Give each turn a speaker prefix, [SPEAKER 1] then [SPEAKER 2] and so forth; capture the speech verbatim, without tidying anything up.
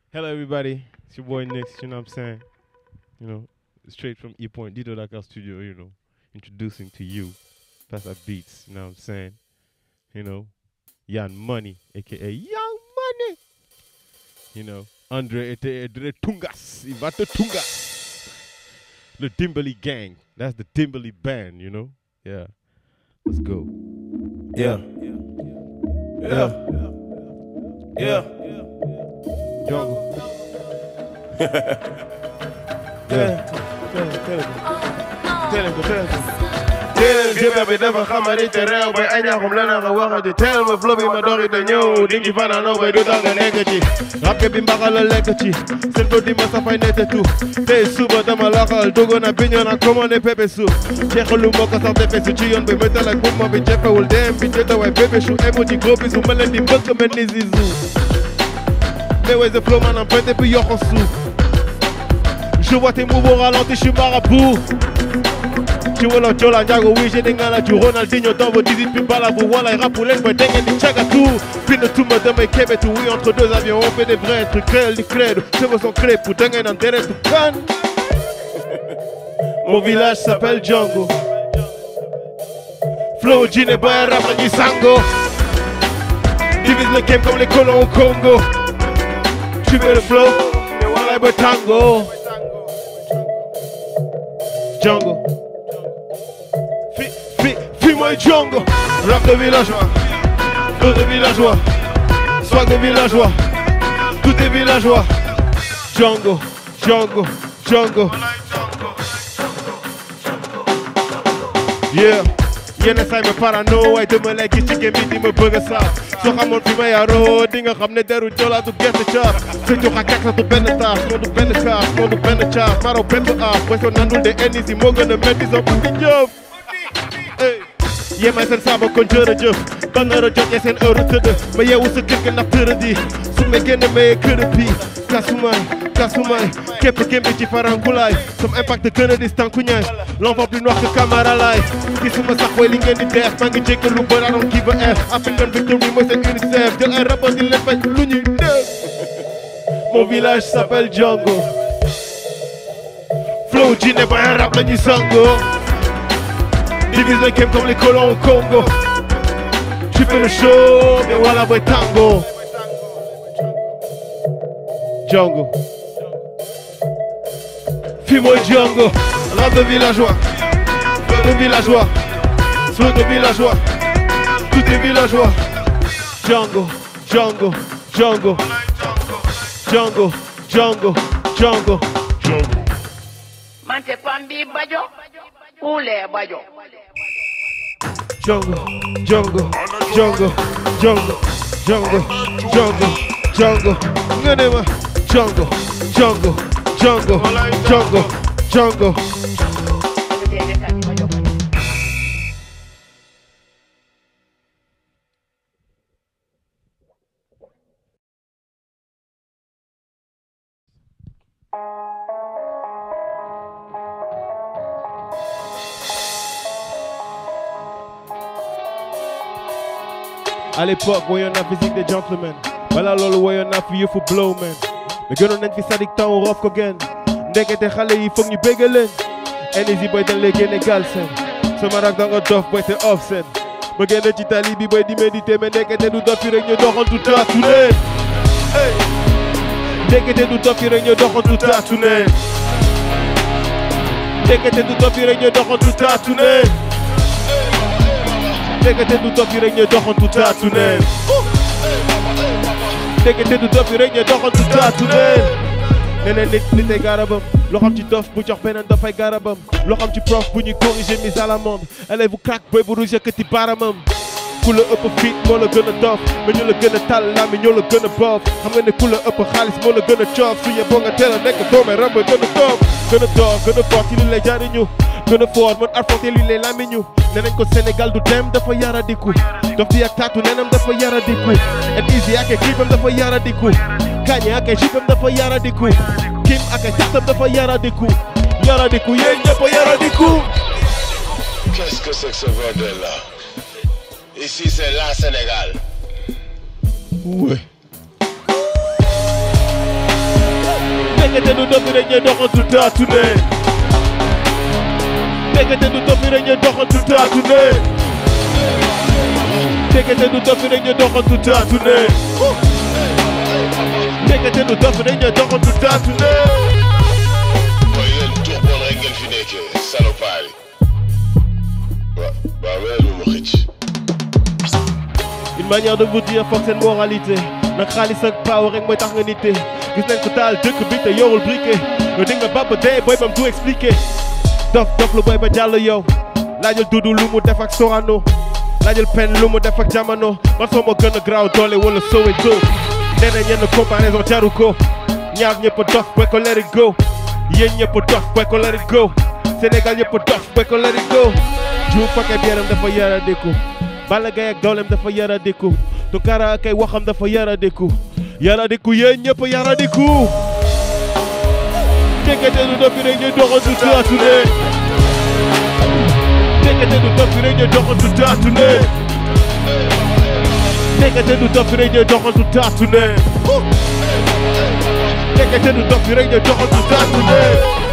[SPEAKER 1] Hello, everybody. It's your boy Nix. You know what I'm saying? You know, straight from E Point, Dito Dakar Studio. You know, introducing to you Pasta Beats. You know what I'm saying? You know, Young Money, aka Young Money. You know, Andre aka Andre Tungas, Ivato Tungas. The Dimberly Gang. That's the Dimberly Band. You know? Yeah. Let's go.
[SPEAKER 2] Yeah. Yeah. Yeah.
[SPEAKER 1] Jungle.
[SPEAKER 2] Yeah. Teel bi dafa xamari te réew bay añaaxum la na nga waxati teel ma flow bi ma doxi te ñëw di ci fanaanoo bay du tax nga nekk ci rap bi mbaxal la lekk ci seen ko di ma safay nette tu tey suba dama laxal dugg na biño na commandé pépé su jeexalu moo ko sax defe su ci yoon bi métal ak mouvement bi jefewul dem bi te daway bébé su emoji gros bi su ma leen di mbëkk mel ni zizu mais ouais the flow maanaam pente bi yokko suuf je vois tes mouvements ralentis, je suis marabout. Tu vois la chola Ndiago, oui j'ai des gars là, tu Ronaldinho dans vos dix-huit plus bas là, vous voilà, les rapoulènes, moi dengue ni tchaga tout. Pine tout me donne mes kébé tout, oui entre deux avions, on fait des vrais trucs, créel, du crédo, cheveux sont clés, pour dengue un intérêt tout can. Mon village s'appelle Django. Flow, Gine, boy, rap, ni sango. Divise le game comme les colons au Congo. Tu veux le flow, mais voilà, boy, tango. Django. Fi, fi, fi-moi Django. Rap de villageois, flow de villageois, swag de villageois, tout est villageois. Django, Django, Django. Yeah. Yenn saay ma parano waaye dama lay gis ci game bi di ma bëgg a saaf soo xamoon fi ma yaroo di nga xam ne deru jola du gerte caaf sa jox ak sa du benn taaf moo du benn kaaf moo du benn caaf maro benn aaf booy soo nandul de enni si moo gën a metti soo bëgg jëf ey yemay seen saaba kon jërëjëf ba nar a jotee seen heure tëdd ma yeewu sa kër ga ndax tërëdi su ma génn mayee kër bi kasumaay kasumaay képp gémbi ci farankulaay som impact gën a dis tànku ñaay l'enfant plus noir que Camara laay gisuma sax way li ngeen di def maa ngi jéggal lu bëri I don't give a F African victory mooy seen UNICEF jël ay rapport di leen faj lu ñuy def mon village s'appelle Django flow Gine ba un rap la ñuy sango divise le game comme les colons au Congo tu fais le show mais voilà boy tango Django Fimo Django rap de villageois flow de villageois flow de villageois tout est villageois Django Django Django Django Django Django
[SPEAKER 3] Mante pambi bajo ule bajo
[SPEAKER 2] Django Django Django Django Django Django Django Nganema Django Django Django Django Django
[SPEAKER 1] À l'époque, woyoon naa physique des gentlemen wala loolu woyoon naa fi yëfu blow man mais gënoon nañ fi sadik temps u rof ko genn ndekete xale yi foog ñu bégg leen N Z boy dañ lay génne gal seen sama rak da nga dof boy te off seen ma génn ci tali bi boy di méditer mais ndekete du dof yi rek ñu doxantu taatu neen ndekete du dof yi rek ñu doxantu taatu neen ndekete du dof yi rek ñu doxantu taatu neen ndekete du dof yi rek ñu doxantu taatu neen ndekete du dof yi rek ñu doxantu taatu neen neneen nit nit ay garabam loo xam ci dof bu jox beneen dafay garabam loo xam ci prof bu ñuy corriger mise à l'amende élève bu crack boy bu rouge yëkkati baramam ku la ëpp fit moo la gën a dof mais ñu la gën a tal lami ñoo la gën a boof xam nga ne ku la ëpp xaalis moo la gën a coof su yeboo nga teel a nekk doome ramba gën a doof gën a doof gën a fort ci li lay jariñu gën a fort mën arfonte li lay lamiñu nee nañ ko Sénégal du dem dafa yaradiku dof di ak taatu nenam dafa yaradiku et easy ak ay clipam dafa yaradiku Kanye ak ay jipam dafa yaradiku Kim ak ay textam dafa yaradiku yaradiku yéen ñëpp a yaradiku.
[SPEAKER 4] Qu'est-ce que c'est que ce bordel là? Ici c'est la Sénégal.
[SPEAKER 1] Ouais. ndekete du dof yi rek ñooy doxantu taatu ne ndekete du dof yi rek ñooy doxantu taatu ne ndekete du dof yi rek ñooy doxantu taatu ne ndekete du dof yi rek ñooy doxantu taatu ne
[SPEAKER 4] mooy yéen tuux bon rek ngeen fi nekkee salopard yi waaw waaw weelu ma xëcc
[SPEAKER 1] une manière de vous dire foog seen moralité nag xaalis ak paaw rek mooy tax nga nite gis nañ ko taal dëkk bi te yorul briquet yow di nga baba dee boy bam du expliqué dof dof lu boy ba jàll yow laajal dudu lu mu def ak Sorano laajal pen lu mu def ak jamono man soo ma gën a graaw doole wala Soweto nee na ñenn comparaison jaru ko ñaar ñëpp a dof boy ko let it go yéen ñëpp a dof boy ko let it go Sénégal ñëpp a dof boy ko let it go Diouf ak ay biiram dafa yara déku Balla Gaye ak dooleem dafa yara déku Tounkara ak ay waxam dafa yara déku yara déku yéen ñëpp yara déku ndekete du dof yi rek ñooy doxantu taatu ne ndekete du dof yi rek ñooy doxantu taatu ne ndekete du dof yi rek ñooy doxantu taatu ne ndekete du dof yi rek ñooy doxantu taatu ne